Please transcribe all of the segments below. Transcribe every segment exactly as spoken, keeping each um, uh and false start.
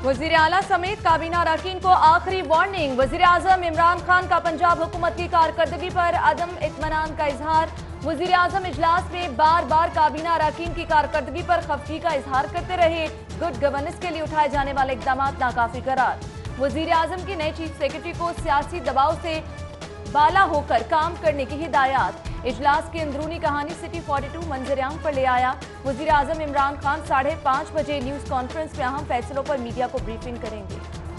वजीर आला समेत काबीना अरकान को आखिरी वार्निंग। वजीर आजम इमरान खान का पंजाब हुकूमत की कारकर्दगी पर अदम इत्मीनान का इजहार। वजीर आजम इजलास में बार बार काबीना अरकान की कारकर्दगी पर खफगी का इजहार करते रहे। गुड गवर्नेंस के लिए उठाए जाने वाले इकदाम नाकाफी करार। वजीर आजम की नए चीफ सेक्रेटरी को सियासी दबाव से बाला होकर काम करने की हिदायत। इजलास की अंदरूनी कहानी सिटी बयालीस मंजर-ए-आम पर ले आया। वजीर आजम इमरान खान साढ़े पाँच बजे न्यूज कॉन्फ्रेंस में अहम फैसलों पर मीडिया को ब्रीफिंग करेंगे।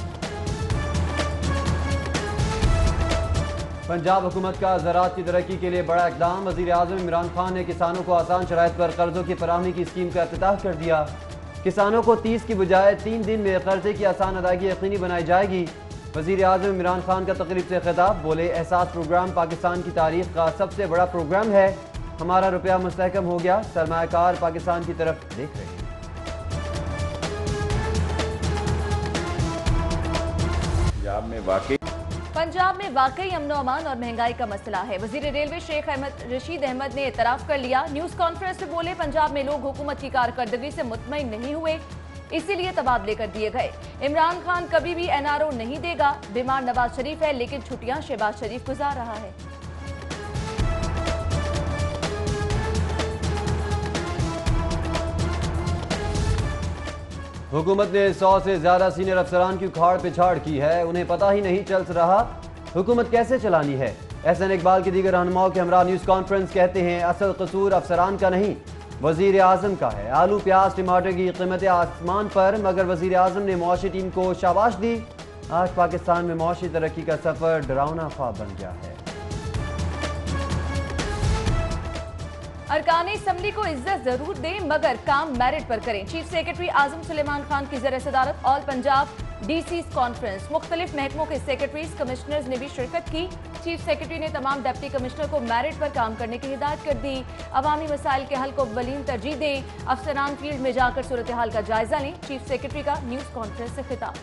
पंजाब हुकूमत का ज़राअत की तरक्की के लिए बड़ा इकदाम। वजीर आजम इमरान खान ने किसानों को आसान शराइत पर कर्जों की फराहमी की स्कीम का इफ्तिताह कर दिया। किसानों को तीस की बजाय तीन दिन में कर्जे की आसान अदायगी यकीनी बनाई जाएगी। वजीर आजम इमरान खान का तकरीब से खिताब। बोले, एहसास प्रोग्राम पाकिस्तान की तारीख का सबसे बड़ा प्रोग्राम है। हमारा रुपया मुस्तहकम हो गया, सरमायाकार पाकिस्तान की तरफ देख रहे हैं। पंजाब में वाकई पंजाब में वाकई अमनो अमान और महंगाई का मसला है। वजीर रेलवे शेख अहमद रशीद अहमद ने एतराफ कर लिया। न्यूज कॉन्फ्रेंस में बोले, पंजाब में लोग हुकूमत की कारकर्दगी से मुतमईन नहीं हुए, इसीलिए तबादले कर दिए गए। इमरान खान कभी भी एन आर ओ नहीं देगा। बीमार नवाज शरीफ है लेकिन छुट्टियां शहबाज शरीफ गुजार रहा है। हुकूमत ने सौ से ज्यादा सीनियर अफसरान की उखाड़ पिछाड़ की है। उन्हें पता ही नहीं चल रहा हुकूमत कैसे चलानी है। एहसन इकबाल की दीगर रहनुमाओं के हमरा न्यूज कॉन्फ्रेंस कहते हैं, असल कसूर अफसरान का नहीं, वजीर आजम का है। आलू प्याज टमाटर की कीमतें आसमान पर, मगर वजीर आजम ने मुआशी टीम को शाबाश दी। आज पाकिस्तान में मुआशी तरक्की का सफर डरावना ख्वाब बन गया है। अरकान असम्बली को इज्जत जरूर दें मगर काम मेरिट पर करें। चीफ सेक्रेटरी आजम सुलेमान खान की ज़र सदारत ऑल पंजाब डीसीज कॉन्फ्रेंस। मुख्तलिफ महकमों के सेक्रेटरीज कमिश्नर्स ने भी शिरकत की। चीफ सेक्रेटरी ने तमाम डिप्टी कमिश्नर को मेरिट पर काम करने की हिदायत कर दी। अवामी मसाइल के हल को अव्वलीन तरजीह दें। अफसरान फील्ड में जाकर सूरत हाल का जायजा लें। चीफ सेक्रेटरी का न्यूज कॉन्फ्रेंस से खिताब।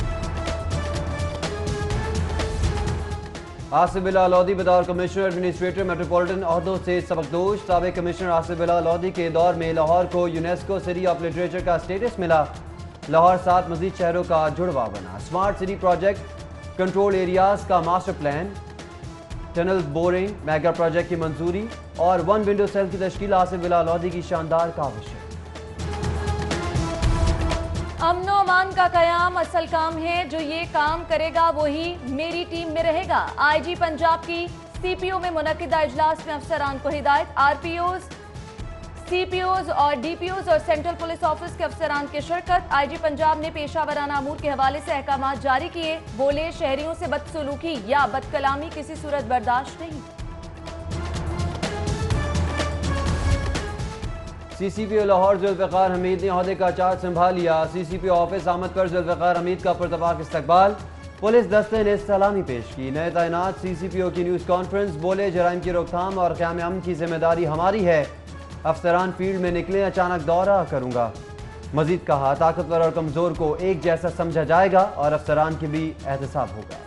आसिफ बिल्ला लोधी बतौर कमिश्नर एडमिनिस्ट्रेटर मेट्रोपॉलिटन ओहदों से सबकदोश। साबिक कमिश्नर आसिफ बिल्ला लोधी के दौर में लाहौर को यूनेस्को सिटी ऑफ लिटरेचर का स्टेटस मिला। लाहौर सात मजीद शहरों का जुड़वा बना। Smart city project, control areas का master plan, tunnel boring, mega project की मंजूरी और वन विंडो सेल की तश्कील आसिफ बिल्ला लोधी की शानदार काविश है। अमनो अमान का कयाम असल काम है। जो ये काम करेगा वही मेरी टीम में रहेगा। आईजी पंजाब की सीपीओ में मुनक्किदा इजलास में अफसरान को हिदायत। आरपीओज, सीपीओज और डीपीओज और सेंट्रल पुलिस ऑफिस के अफसरान की शिरकत। आईजी पंजाब ने पेशा वराना अमूर के हवाले से अहकाम जारी किए। बोले, शहरियों से बदसलूकी या बदकलामी किसी सूरत बर्दाश्त नहीं। सीसीपीओ लाहौर जुल्फ़िकार हमीद ने ओहदे का चार्ज संभाल लिया। सीसीपीओ ऑफिस आमद पर जुल्फ़िकार हमीद का पुरतबाक इस्तकबाल। पुलिस दस्ते ने सलामी पेश की। नए तैनात सीसीपीओ की न्यूज कॉन्फ्रेंस। बोले, जराइम की रोकथाम और क़याम अमन की जिम्मेदारी हमारी है। अफसरान फील्ड में निकले, अचानक दौरा करूंगा। मजीद कहा, ताकतवर और कमजोर को एक जैसा समझा जाएगा और अफसरान की भी एहतसाब होगा।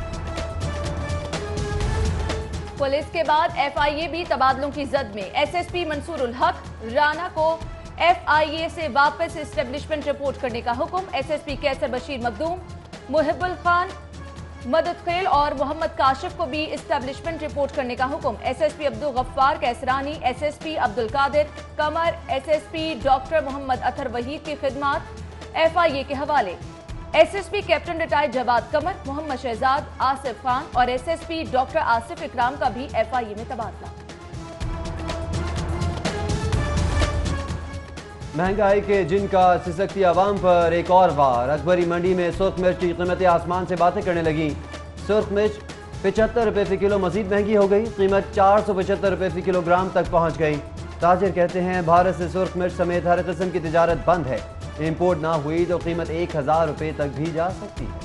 पुलिस के बाद एफआईए भी तबादलों की जद में। एसएसपी मंसूर उल हक राना को एफआईए से वापस एस्टेब्लिशमेंट रिपोर्ट करने का हुक्म। एसएसपी कैसर बशीर मखदूम, मुहिबुल खान मददखेल और मोहम्मद काशिफ को भी एस्टेब्लिशमेंट रिपोर्ट करने का हुक्म। SSP Abdul Ghaffar Qaisrani, SSP Abdul Qadir Qamar, SSP doctor Mohammad Athar Waheed की खिदमात एफआईए के हवाले। SSP captain retired Jawad Qamar, Mohammad Shahzad, Asif Khan और एसएसपी डॉक्टर आसिफ इकराम का भी एफआईए में तबादला। महंगाई के जिनका सिसकती आवाम पर एक और वार। अकबरी मंडी में सुर्ख मिर्च की कीमतें आसमान से बातें करने लगी। सुर्ख मिर्च पचहत्तर रुपये फी किलो मजीद महंगी हो गई। कीमत चार सौ पचहत्तर रुपये फी किलोग्राम तक पहुंच गई। ताजिर कहते हैं, भारत से सुर्ख मिर्च समेत हर किस्म की तिजारत बंद है। इंपोर्ट ना हुई तो कीमत एक हजार रुपये तक भी जा सकती है।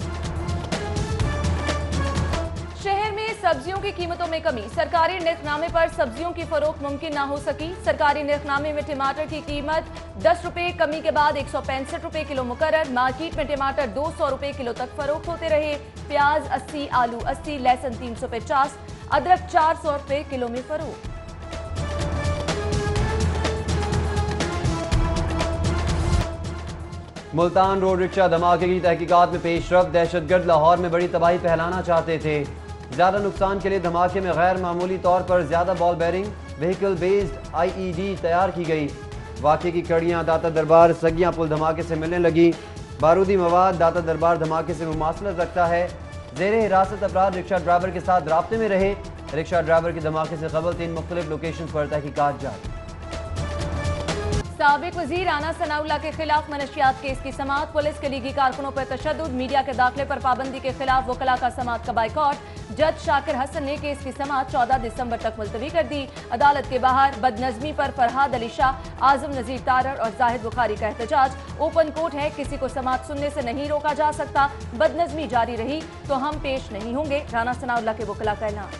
शहर में सब्जियों की कीमतों में कमी। सरकारी निर्खनामे पर सब्जियों की फरोख्त मुमकिन ना हो सकी। सरकारी निर्खनामे में टमाटर की कीमत दस रुपए कमी के बाद एक सौ पैंसठ रुपए किलो मुकर्रर। मार्केट में टमाटर दो सौ रुपए किलो तक फरोख्त होते रहे। प्याज अस्सी, आलू अस्सी, लहसुन तीन सौ पचास, अदरक चार सौ रुपए किलो में फरोख्त। मुल्तान रोड रिक्शा धमाके की तहकीकात में पेशरफ। दहशतगर्द लाहौर में बड़ी तबाही फैलाना चाहते थे। ज्यादा नुकसान के लिए धमाके में गैर मामूली तौर पर ज्यादा ball bearing vehicle based I E D तैयार की गई। वाक़े की कड़ियाँ दाता दरबार सगियाँ पुल धमाके से मिलने लगी। बारूदी मवाद दाता दरबार धमाके से मुमासलत रखता है। जेरे हिरासत अफराद रिक्शा ड्राइवर के साथ राब्ते में रहे। रिक्शा ड्राइवर के धमाके से कबल तीन मुख्तलिफ लोकेशन पर तहकीकात जारी। साबिक वजीर राना सनाउल्लाह के खिलाफ मनशियात केस की समाअत। पुलिस के लीगी कारकुनों पर तशद्दुद, मीडिया के दाखिले पर पाबंदी के खिलाफ वकला का समाअत का बाइकॉट। जज शाकिर हसन ने केस की समाअत चौदह दिसंबर तक मुलतवी कर दी। अदालत के बाहर बदनजमी पर फरहाद अली शाह, आजम नजीर तारड़ और जाहिद बुखारी का एहतजाज। ओपन कोर्ट है, किसी को समाअत सुनने से नहीं रोका जा सकता। बदनजमी जारी रही तो हम पेश नहीं होंगे, राना सनाउल्लाह के वकला का ऐलान।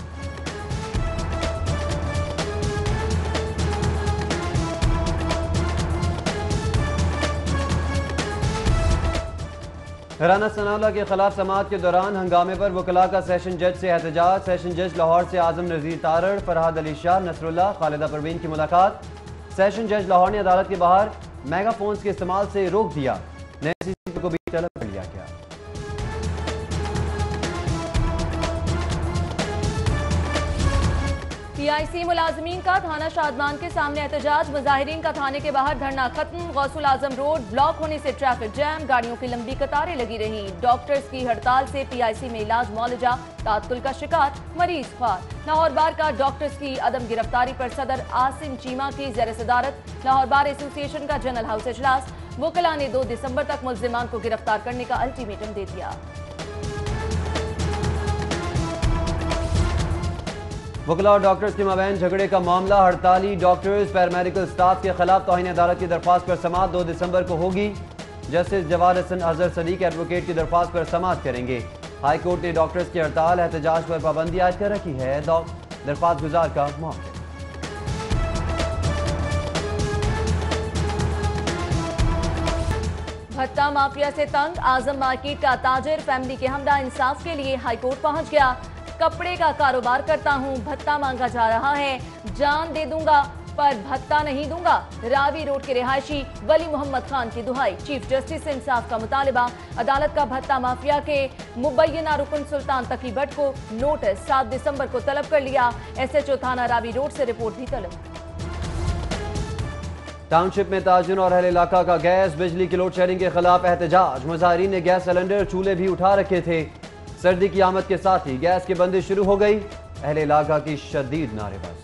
राना सनाउल्लाह के खिलाफ समाअत के दौरान हंगामे पर वकला का सेशन जज से एहतजाज। सेशन जज लाहौर से आजम नजीर तारड़, फरहाद अली शाह, नसरुल्लाह, खालिदा परवीन की मुलाकात। सेशन जज लाहौर ने अदालत के बाहर मेगाफोन्स के इस्तेमाल से रोक दिया। नए सीसीपी को भी तलब कर लिया गया। पीआईसी मुलाजमीन का थाना शादमान के सामने एहतजाज। मुजाहिरीन का थाने के बाहर धरना खत्म। गौसुल आजम रोड ब्लॉक होने से ट्रैफिक जैम, गाड़ियों की लंबी कतारें लगी रही। डॉक्टर्स की हड़ताल से पीआईसी में इलाज मौलजा तात्कुल का शिकार, मरीज ख्वार। लाहौर बार का डॉक्टर्स की अदम गिरफ्तारी पर सदर आसिम चीमा की ज़ेर सदारत लाहौर बार एसोसिएशन का जनरल हाउस इजलास। वकला ने दो दिसंबर तक मुल्जिमान को गिरफ्तार करने का अल्टीमेटम दे दिया। वकला और डॉक्टर्स के माबैन झगड़े का मामला। हड़ताली डॉक्टर्स पैरामेडिकल स्टाफ के खिलाफ तौहीन अदालत की दरख्वास्त पर समाअत दो दिसंबर को होगी। जस्टिस जवाद हसन अजहर सदीक एडवोकेट की दरख्वास्त पर समाअत करेंगे। हाई कोर्ट ने डॉक्टर्स की हड़ताल एहतजाज पर पाबंदी आयद कर रखी है। दरख्वास्त गुजार का मौका। भत्ता माफिया से तंग आजम मार्केट का ताजिर फैमिली के हमला इंसाफ के लिए हाईकोर्ट पहुंच गया। कपड़े का कारोबार करता हूं, भत्ता मांगा जा रहा है, जान दे दूंगा पर भत्ता नहीं दूंगा। रावी रोड के रिहायशी वली मोहम्मद खान की दुहाई। चीफ जस्टिस से इंसाफ का मुतालिबा। अदालत का भत्ता माफिया के मुबैना रुकन सुल्तान तकी भट्ट को नोटिस सात दिसंबर को तलब कर लिया। एसएचओ थाना रावी रोड से रिपोर्ट भी तलब। टाउनशिप में ताजुन और अहले इलाका का गैस बिजली की लोड शेयरिंग के खिलाफ एहतजाज। मुजाहिरीन ने गैस सिलेंडर चूल्हे भी उठा रखे थे। सर्दी की आमद के साथ ही गैस की बंदिश शुरू हो गई। अहले इलाका की शदीद नारेबाजी।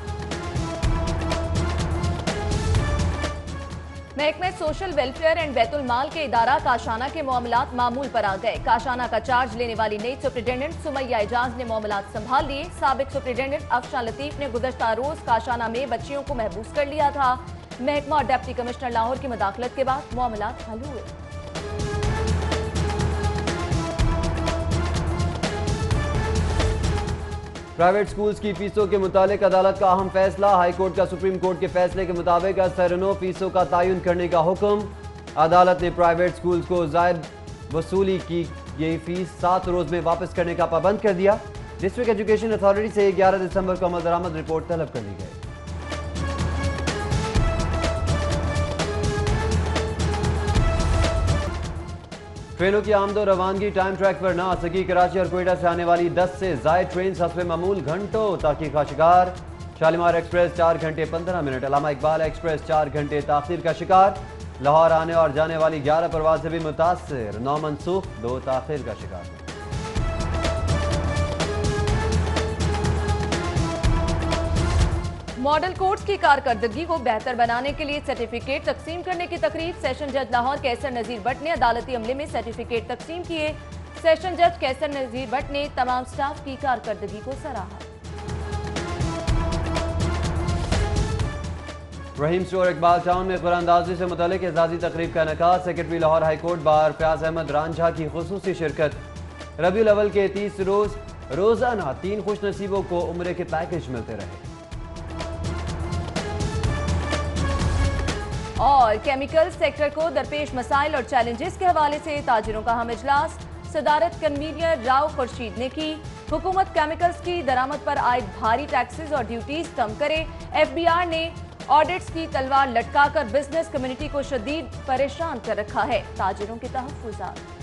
महकमे social welfare and Baitul Maal के इदारा काशाना के मामलात मामूल पर आ गए। काशाना का चार्ज लेने वाली नई सुप्रिटेंडेंट सुमैया एजाज ने मामलात संभाल लिए। साबिक सुप्रिटेंडेंट अफशान लतीफ ने गुज़श्ता रोज काशाना में बच्चियों को महबूस कर लिया था। महकमा और डिप्टी कमिश्नर लाहौर की मुदाखलत के बाद मामलात हल हुए। प्राइवेट स्कूल्स की फीसों के मुतालिक अदालत का अहम फैसला। हाई कोर्ट का सुप्रीम कोर्ट के फैसले के मुताबिक असरनो फीसों का तयन करने का हुक्म। अदालत ने प्राइवेट स्कूल्स को जायद वसूली की यही फीस सात रोज में वापस करने का पाबंद कर दिया। डिस्ट्रिक्ट एजुकेशन अथॉरिटी से ग्यारह दिसंबर को अमल दरामद रिपोर्ट तलब कर ली गई। ट्रेनों की आमदो रवानगी टाइम ट्रैक पर ना आ सकी। कराची और कोयटा से आने वाली दस से जायद ट्रेन हस्बे मामूल घंटों ताखीर का शिकार। शालीमार एक्सप्रेस चार घंटे पंद्रह मिनट, अलामा इकबाल एक्सप्रेस चार घंटे ताखीर का शिकार। लाहौर आने और जाने वाली ग्यारह परवाज से भी मुतासर, नौ मनसूख, दो ताखीर का शिकार। मॉडल कोर्ट्स की कारकर्दगी को बेहतर बनाने के लिए सर्टिफिकेट तकसीम करने की तकरीब। सेशन जज लाहौर कैसर नजीर भट्ट ने अदालती अमले में सर्टिफिकेट तकसीम किए। सेशन जज कैसर नजीर भट्ट ने तमाम स्टाफ की कारकर्दगी को सराहा। रहीम स्टोर इकबाल टाउन में कुरानंदाजी से मुतालिक एजाजी तकरीब का इनेकाद। Secretary Lahore high court bar Fayaz Ahmed Ranjha की खुसूसी शिरकत। रबीउल अव्वल के तीस रोज रोजाना तीन खुश नसीबों को उम्रे के पैकेज मिलते रहे। और केमिकल सेक्टर को दरपेश मसाइल और चैलेंजेस के हवाले से ताजिरों का हम इजलास सदारत कन्वीनियर राव खुर्शीद ने की। हुकूमत केमिकल्स की दरामद पर आयद भारी टैक्सेस और ड्यूटीज कम करे। एफ बी आर ने ऑडिट्स की तलवार लटकाकर बिजनेस कम्युनिटी को शदीद परेशान कर रखा है। ताजिरों के तहफ्फुज़ात।